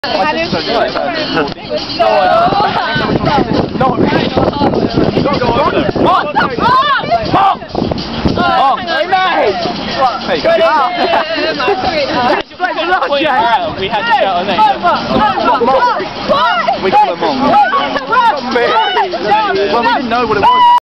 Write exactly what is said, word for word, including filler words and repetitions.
I did so good. No. Oh, very nice. There you go. We had to shout her name. We call her Mom. Well, we didn't know what it was.